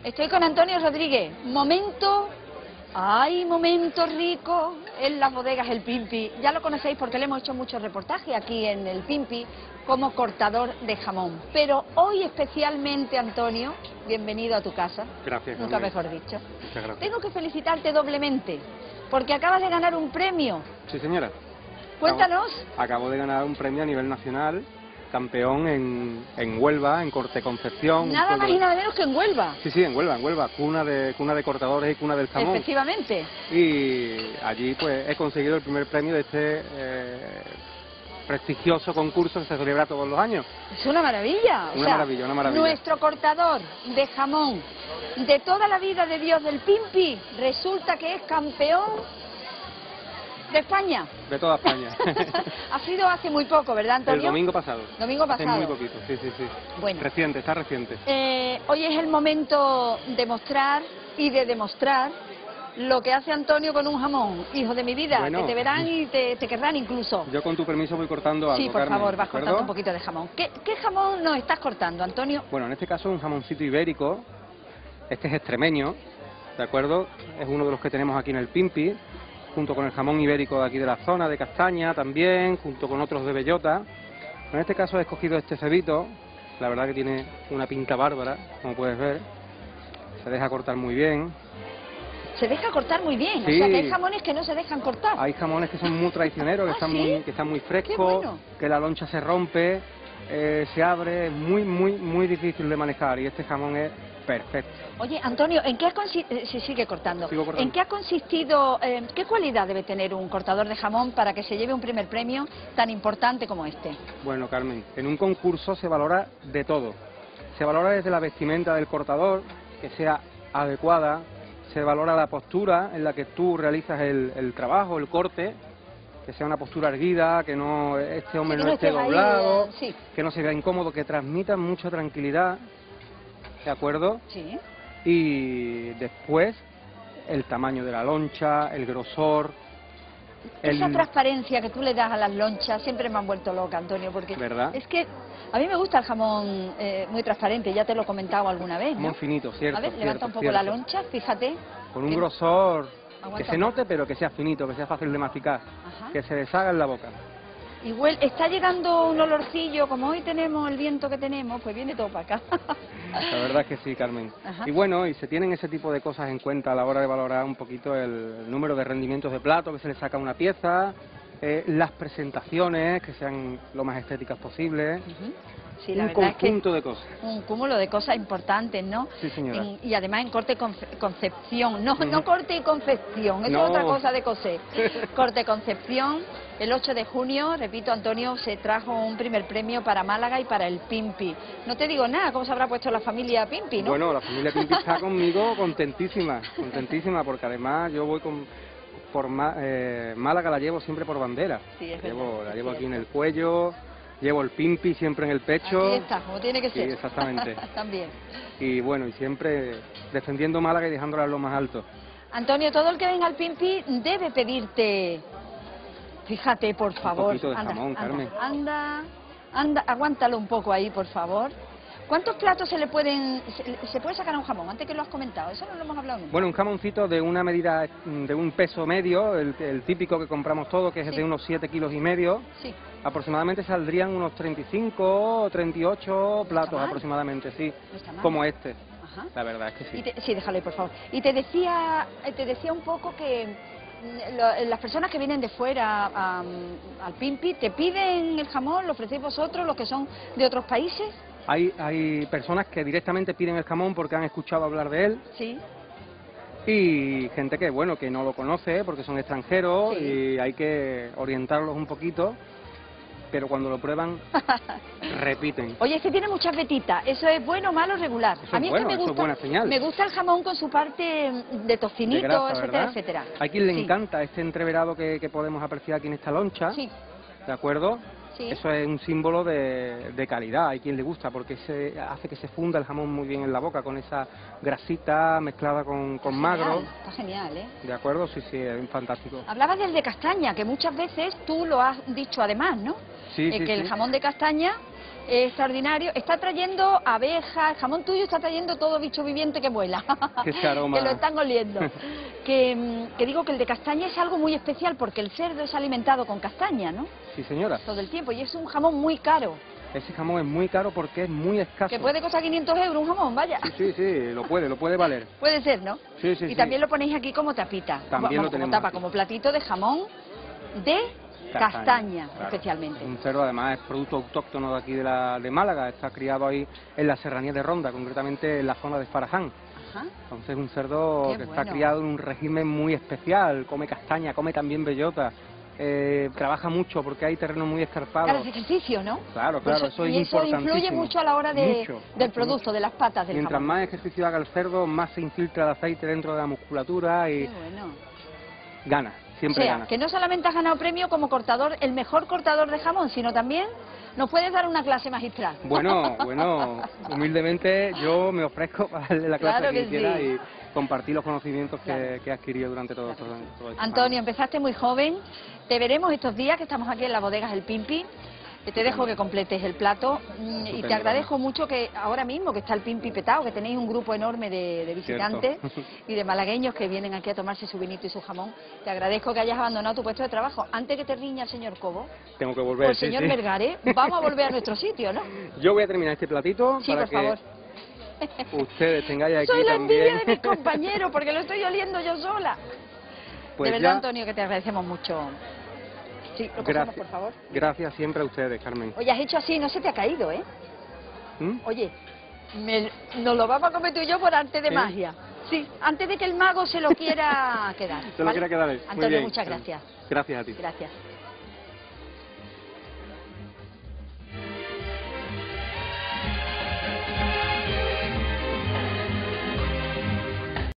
Estoy con Antonio Rodríguez. Momento rico en las bodegas El Pimpi. Ya lo conocéis porque le hemos hecho muchos reportajes aquí en El Pimpi como cortador de jamón. Pero hoy especialmente, Antonio, bienvenido a tu casa. Gracias. Nunca mejor dicho. Muchas gracias. Tengo que felicitarte doblemente porque acabas de ganar un premio. Sí, señora. Cuéntanos. Acabo de ganar un premio a nivel nacional, campeón en Huelva, en Corte Concepción. Nada más y nada menos que en Huelva. Sí, en Huelva, cuna de cortadores y cuna del jamón. Efectivamente. Y allí pues he conseguido el primer premio de este prestigioso concurso que se celebra todos los años. Es una maravilla. Una maravilla. Nuestro cortador de jamón de toda la vida de Dios del Pimpi resulta que es campeón de España. De toda España. Ha sido hace muy poco, ¿verdad, Antonio? El domingo pasado. Domingo pasado. Hace muy poquito, sí. Bueno. Reciente, está reciente. Hoy es el momento de mostrar y de demostrar lo que hace Antonio con un jamón. Hijo de mi vida, bueno, que te verán y te querrán incluso. Yo con tu permiso voy cortando algo, Sí, por Carmen, favor, vas ¿de cortando acuerdo? un poquito de jamón. ¿Qué jamón nos estás cortando, Antonio? Bueno, en este caso un jamoncito ibérico. Este es extremeño, ¿de acuerdo? Es uno de los que tenemos aquí en el Pimpi, junto con el jamón ibérico de aquí de la zona, de Castaña también, junto con otros de bellota. En este caso he escogido este cebito, la verdad que tiene una pinta bárbara, como puedes ver. Se deja cortar muy bien. Se deja cortar muy bien, Sí. O sea que hay jamones que no se dejan cortar. Hay jamones que son muy traicioneros, ¿Ah, sí? que están muy frescos, Qué bueno. que la loncha se rompe, se abre, es muy difícil de manejar y este jamón es perfecto. Oye, Antonio, ¿en qué ha consistido? Sigue cortando. Sigo cortando. ¿En qué ha consistido, qué cualidad debe tener un cortador de jamón para que se lleve un primer premio tan importante como este? Bueno, Carmen, en un concurso se valora de todo. Se valora desde la vestimenta del cortador, que sea adecuada, se valora la postura en la que tú realizas el trabajo, el corte, que sea una postura erguida, que no este hombre Que no no esté estés ahí, doblado, sí. que no se vea incómodo, que transmita mucha tranquilidad, ¿de acuerdo? Sí. Y después el tamaño de la loncha, el grosor, Esa transparencia que tú le das a las lonchas siempre me han vuelto loca, Antonio, porque ¿verdad? es que a mí me gusta el jamón muy transparente, ya te lo he comentado alguna vez, ¿no? Jamón finito, cierto. A ver, levanta cierto, un poco cierto. la loncha, fíjate. Con un que- grosor que Aguanta se un note, pero que sea finito, que sea fácil de masticar, Ajá. que se deshaga en la boca. Y está llegando un olorcillo, como hoy tenemos el viento que tenemos, pues viene todo para acá. La verdad es que sí, Carmen. Ajá. Y bueno, y se tienen ese tipo de cosas en cuenta a la hora de valorar un poquito el número de rendimientos de plato que se le saca a una pieza, las presentaciones, que sean lo más estéticas posible. Ujú. Sí, la Un verdad es que conjunto de cosas. un cúmulo de cosas importantes, ¿no? Sí, señora. Y además en corte concepción, no corte y confección, eso No. es otra cosa de coser. Corte concepción, el 8 de junio, repito, Antonio, se trajo un primer premio para Málaga y para el Pimpi. No te digo nada, ¿cómo se habrá puesto la familia Pimpi, no? Bueno, la familia Pimpi está conmigo contentísima, porque además yo voy por Málaga, la llevo siempre por bandera. Sí, es La verdad, llevo es aquí en el cierto. cuello, llevo el Pimpi siempre en el pecho. Aquí está, como tiene que Sí, ser. exactamente. También. Y bueno, y siempre defendiendo Málaga y dejándola en lo más alto. Antonio, todo el que venga al Pimpi debe pedirte, fíjate, por favor. poquito de jamón, Carmen. Anda, aguántalo un poco ahí, por favor. ¿Cuántos platos se puede sacar a un jamón? Antes que lo has comentado, eso no lo hemos hablado nunca. Bueno, un jamoncito de una medida, de un peso medio, el típico que compramos todos, que es Sí. de unos 7,5 kilos, Sí, aproximadamente saldrían unos 35 o 38 platos mal. aproximadamente, sí, No está mal. como este. ajá. La verdad es que sí. Sí, déjalo ahí, por favor. Y te decía un poco que las personas que vienen de fuera al Pimpi, ¿te piden el jamón? ¿Lo ofrecéis vosotros, los que son de otros países? Hay personas que directamente piden el jamón porque han escuchado hablar de él Sí. y gente que, bueno, que no lo conoce porque son extranjeros Sí. y hay que orientarlos un poquito, pero cuando lo prueban repiten. Oye, es que tiene muchas vetitas. ¿Eso es bueno, malo, regular? Eso A mí es es que bueno, me eso es gusta, buena señal. me gusta el jamón con su parte de tocinito, De grasa, etcétera, ¿verdad? etcétera. Hay quien le Sí. encanta este entreverado que podemos apreciar aquí en esta loncha, Sí, ¿de acuerdo? sí. Eso es un símbolo de calidad, hay quien le gusta porque hace que se funda el jamón muy bien en la boca con esa grasita mezclada con Está magro, genial, está genial, ¿eh? ¿de acuerdo? Sí, es fantástico. Hablabas del de castaña, que muchas veces tú lo has dicho además, ¿no? Sí, sí, que el sí. jamón de castaña extraordinario. Está trayendo abejas, el jamón tuyo está trayendo todo bicho viviente que vuela. Ese aroma. Que lo están oliendo. que digo que el de castaña es algo muy especial porque el cerdo es alimentado con castaña, ¿no? Sí, señora. Todo el tiempo, y es un jamón muy caro. Ese jamón es muy caro porque es muy escaso. Que puede costar 500 euros un jamón, vaya. Sí, lo puede valer. Puede ser, ¿no? Sí. Y también lo ponéis aquí como tapita. También lo tenemos como tapa, aquí. como platito de jamón de castaña, claro. especialmente. Un cerdo además es producto autóctono de aquí de Málaga, está criado ahí en la serranía de Ronda, concretamente en la zona de Faraján. Ajá. Entonces es un cerdo Qué que bueno. está criado en un régimen muy especial, come castaña, come también bellota, trabaja mucho porque hay terreno muy escarpado. Claro, es ejercicio, ¿no? Claro, eso es y eso importantísimo. influye mucho a la hora del producto, de las patas del Mientras jamón. más ejercicio haga el cerdo, más se infiltra el aceite dentro de la musculatura y Qué bueno. gana, O siempre sea, gana. que no solamente has ganado premio como cortador, el mejor cortador de jamón, sino también nos puedes dar una clase magistral. Bueno, humildemente yo me ofrezco para darle la clase Claro a quien que quiera sí. y compartir los conocimientos Claro. que he adquirido durante todos estos años. Antonio, empezaste muy joven, te veremos estos días que estamos aquí en las bodegas El Pimpi. Te dejo que completes el plato y te agradezco mucho que ahora mismo que está el Pimpi petado, que tenéis un grupo enorme de visitantes y de malagueños que vienen aquí a tomarse su vinito y su jamón. Te agradezco que hayas abandonado tu puesto de trabajo. Antes que te riña el señor Cobo Tengo que volver, o el señor Vergare, vamos a volver a nuestro sitio, ¿no? Yo voy a terminar este platito Sí, para por que favor. ustedes tengáis aquí Soy la envidia también. de mis compañeros porque lo estoy oliendo yo sola. Pues de verdad, ya, Antonio, que te agradecemos mucho. Sí, lo pasamos, por favor. Gracias siempre a ustedes, Carmen. Oye, has hecho así, no se te ha caído, ¿eh? ¿Mm? Oye, nos lo vamos a comer tú y yo por arte de ¿Sí? magia. Sí, antes de que el mago se lo quiera quedar. Se lo ¿vale? quiera quedar. Muy Antonio, bien. muchas gracias. Gracias a ti. Gracias.